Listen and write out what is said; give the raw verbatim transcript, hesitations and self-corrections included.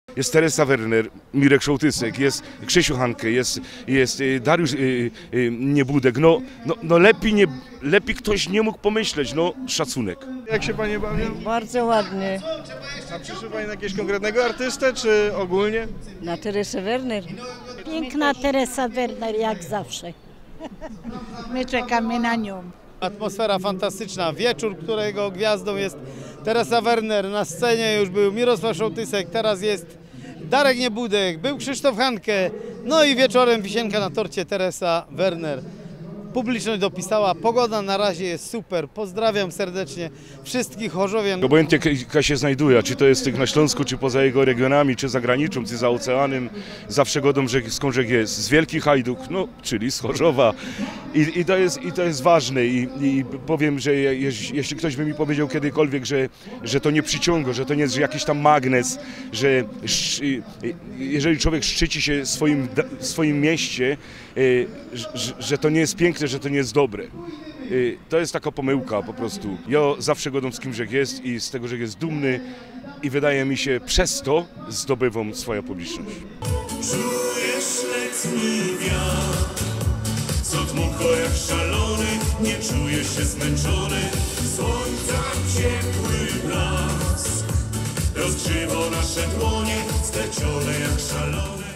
Jest Teresa Werner, Mirek Sołtysek, jest Krzysiu Hanke, jest, jest Dariusz y, y, Niebudek. No, no, no lepiej, nie, lepiej ktoś nie mógł pomyśleć, no szacunek. Jak się Panie bawią? Bardzo ładnie. A przyszły Pani na jakiegoś konkretnego artystę, czy ogólnie? Na Teresę Werner. Piękna Teresa Werner, jak zawsze. My czekamy na nią. Atmosfera fantastyczna, wieczór, którego gwiazdą jest Teresa Werner, na scenie już był Mirosław Sołtysek, teraz jest Darek Niebudek, był Krzysztof Hanke, no i wieczorem wisienka na torcie Teresa Werner. Publiczność dopisała, pogoda na razie jest super, pozdrawiam serdecznie wszystkich Chorzowian. Obojętnie jaka się znajduje, czy to jest tych na Śląsku, czy poza jego regionami, czy za granicą, czy za oceanem, zawsze godą, że skąd jest z Wielki Hajduk, no, czyli z Chorzowa. I, i, to, jest, i to jest ważne i, i powiem, że je, jeśli ktoś by mi powiedział kiedykolwiek, że, że to nie przyciąga, że to nie jest jakiś tam magnes, że jeżeli człowiek szczyci się swoim, swoim mieście, że, że to nie jest piękne, że to nie jest dobre. To jest taka pomyłka po prostu. Ja zawsze godą z kimś, jak jest i z tego, że jest dumny i wydaje mi się, przez to zdobywam swoją publiczność. Czujesz letni wiatr, co dmucha jak szalony, nie czujesz się zmęczony, słońca ciepły blask rozgrzewa nasze dłonie, splecione jak szalone.